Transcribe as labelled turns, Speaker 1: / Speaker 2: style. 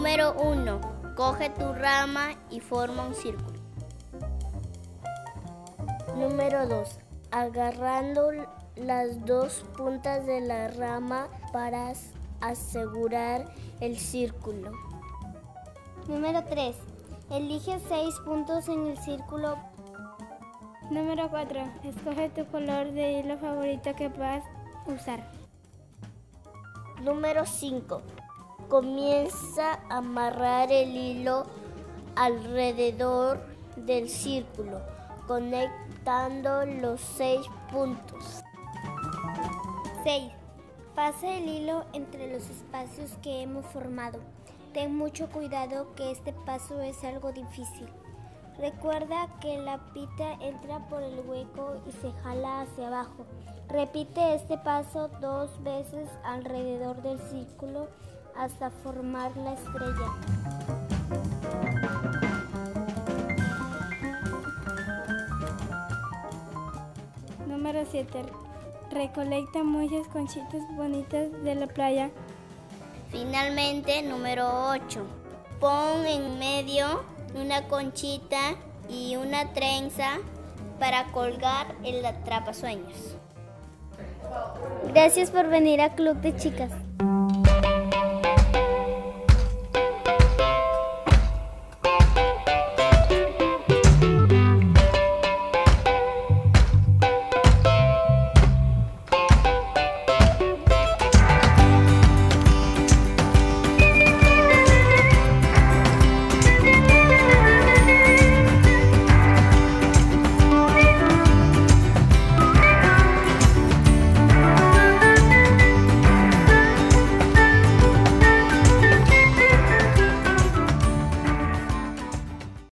Speaker 1: Número 1. Coge tu rama y forma un círculo.
Speaker 2: Número 2. Agarrando las dos puntas de la rama para asegurar el círculo.
Speaker 3: Número 3. Elige 6 puntos en el círculo.
Speaker 4: Número 4. Escoge tu color de hilo favorito que puedas usar.
Speaker 2: Número 5. Comienza a amarrar el hilo alrededor del círculo, conectando los 6 puntos.
Speaker 3: 6. Pasa el hilo entre los espacios que hemos formado. Ten mucho cuidado que este paso es algo difícil. Recuerda que la pita entra por el hueco y se jala hacia abajo. Repite este paso 2 veces alrededor del círculo hasta formar la estrella.
Speaker 4: Número 7. Recolecta muchas conchitas bonitas de la playa.
Speaker 1: Finalmente, número 8. Pon en medio una conchita y una trenza para colgar el atrapasueños.
Speaker 3: Gracias por venir a Club de Chicas.